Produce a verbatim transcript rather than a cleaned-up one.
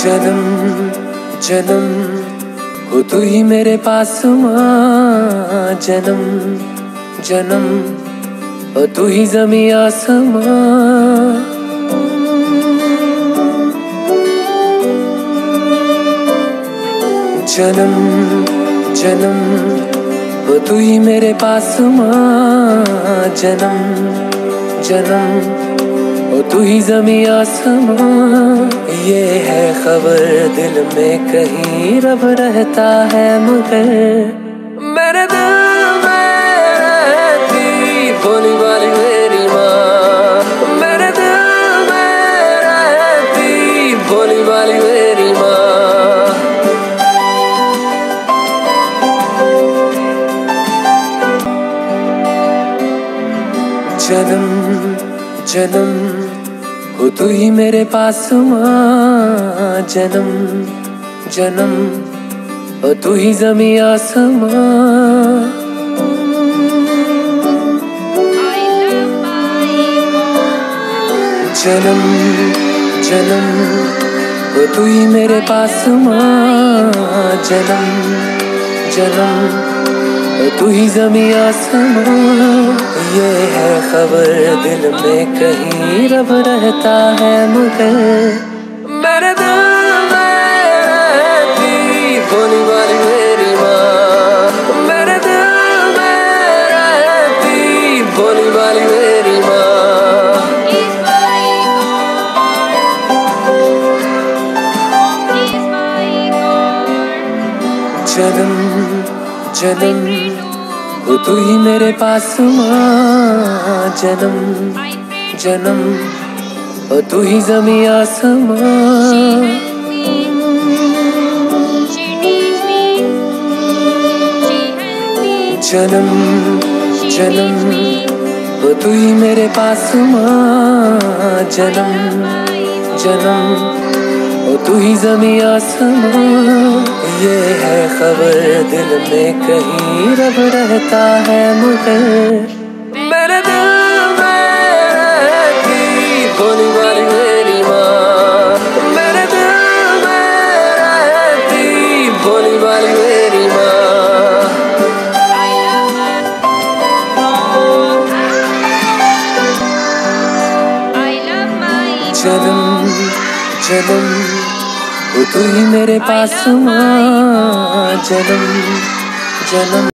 जन्म जन्म हो तू ही मेरे पास माँ, जन्म जन्म हो तू ही ज़मीं आसमां। जन्म जन्म हो तू ही मेरे पास माँ, जन्म जन्म हो तू ही ज़मीं आसमां। ये है खबर दिल में कहीं रब रहता है, मगर मेरे दिल में रहती भोली वाली मेरी माँ। मेरे दिल में रहती भोली वाली मेरी माँ। जन्म जन्म हो तू ही मेरे पास माँ, जन्म जन्म हो तू ही ज़मीं आसमां। जन्म जन्म हो तू ही मेरे पास माँ, जन्म जन्म हो तू ही ज़मीं आसमां। ये है खबर दिल में कहीं रब रहता है, मगर मेरे दिल में रहती भोली वाली मेरी माँ। मेरे दिल में रहती भोली वाली मेरी माँ। जन्म जन्म हो तू ही मेरे पास माँ, जन्म जन्म हो तू ही ज़मीं आसमां। जन्म जन्म हो तू ही मेरे पास माँ, जन्म जन्म हो तू ही ज़मीं आसमां। ये है खबर दिल में कहीं रब रहता है, मगर मेरे दिल में रहती भोली वाली मेरी माँ। मेरे दिल में रहती भोली वाली मेरी माँ। जन्म जन्म हो तू ही मेरे पास माँ, जन्म जन्म।